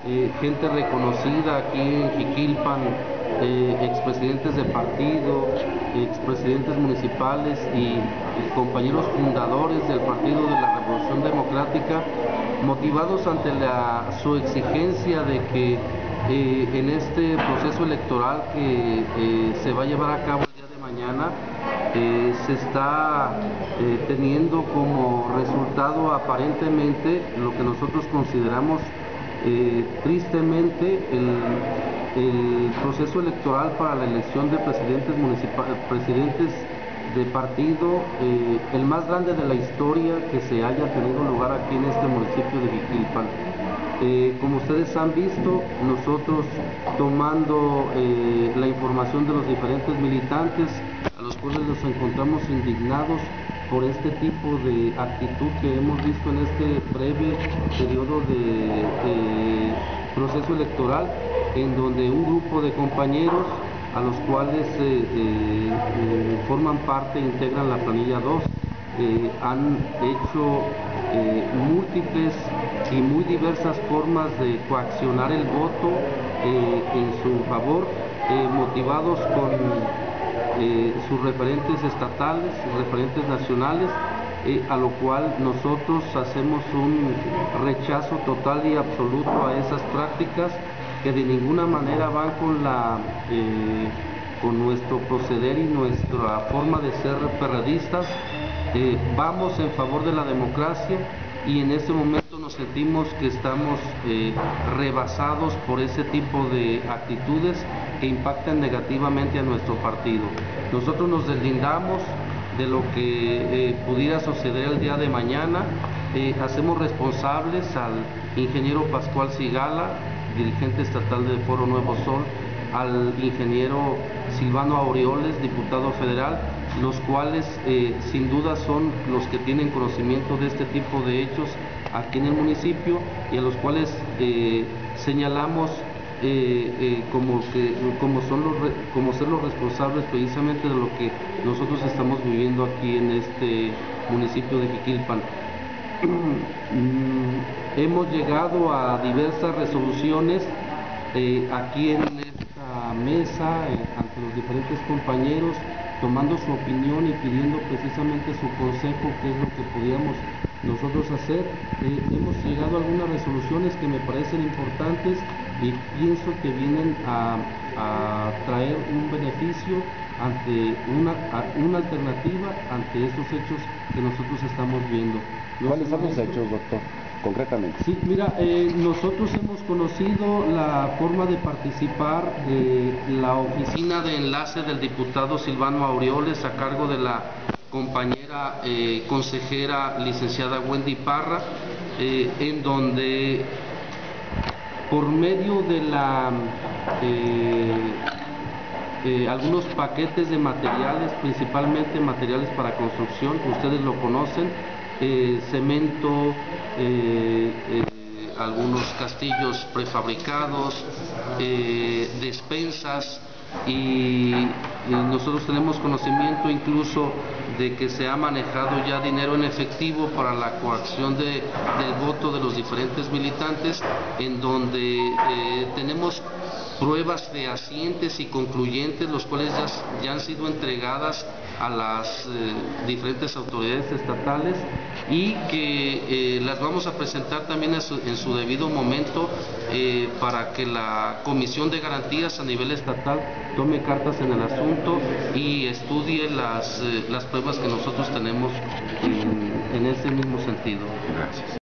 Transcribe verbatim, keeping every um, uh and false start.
eh, gente reconocida aquí en Jiquilpan, eh, expresidentes de partido, expresidentes municipales y, y compañeros fundadores del Partido de la Revolución Democrática, motivados ante la, su exigencia de que eh, en este proceso electoral que eh, se va a llevar a cabo el día de mañana, eh, se está eh, teniendo como resultado aparentemente lo que nosotros consideramos eh, tristemente el, el proceso electoral para la elección de presidentes municipales, presidentes de partido, eh, el más grande de la historia que se haya tenido lugar aquí en este municipio de Jiquilpan. Eh, como ustedes han visto, nosotros tomando eh, la información de los diferentes militantes, a los cuales nos encontramos indignados por este tipo de actitud que hemos visto en este breve periodo de eh, proceso electoral, en donde un grupo de compañeros a los cuales eh, eh, eh, forman parte, integran la planilla dos, eh, han hecho eh, múltiples y muy diversas formas de coaccionar el voto eh, en su favor, eh, motivados con eh, sus referentes estatales, sus referentes nacionales, eh, a lo cual nosotros hacemos un rechazo total y absoluto a esas prácticas que de ninguna manera van con la eh, con nuestro proceder y nuestra forma de ser perredistas. Eh, vamos en favor de la democracia y en este momento nos sentimos que estamos eh, rebasados por ese tipo de actitudes que impactan negativamente a nuestro partido. Nosotros nos deslindamos de lo que eh, pudiera suceder el día de mañana. Eh, hacemos responsables al ingeniero Pascual Sigala, dirigente estatal del Foro Nuevo Sol, al ingeniero Silvano Aureoles, diputado federal, los cuales eh, sin duda son los que tienen conocimiento de este tipo de hechos aquí en el municipio y a los cuales eh, señalamos eh, eh, como, que, como, son los, como ser los responsables precisamente de lo que nosotros estamos viviendo aquí en este municipio de Jiquilpan. Hemos llegado a diversas resoluciones eh, aquí en esta mesa, eh, ante los diferentes compañeros, tomando su opinión y pidiendo precisamente su consejo, qué es lo que podíamos nosotros hacer. Eh, hemos llegado a algunas resoluciones que me parecen importantes y pienso que vienen a, a traer un beneficio ante una, a, una alternativa ante estos hechos que nosotros estamos viendo. ¿Cuáles son los hechos, doctor, concretamente? Sí, mira, eh, nosotros hemos conocido la forma de participar de la oficina de enlace del diputado Silvano Aureoles a cargo de la compañera eh, consejera licenciada Wendy Parra, eh, en donde por medio de la eh, eh, algunos paquetes de materiales, principalmente materiales para construcción, ustedes lo conocen, Eh, cemento, eh, eh, algunos castillos prefabricados, eh, despensas y, y nosotros tenemos conocimiento incluso de que se ha manejado ya dinero en efectivo para la coacción de, del voto de los diferentes militantes, en donde eh, tenemos pruebas fehacientes y concluyentes, los cuales ya, ya han sido entregadas a las eh, diferentes autoridades estatales y que eh, las vamos a presentar también en su, en su debido momento eh, para que la Comisión de Garantías a nivel estatal tome cartas en el asunto y estudie las, eh, las pruebas que nosotros tenemos en, en ese mismo sentido. Gracias.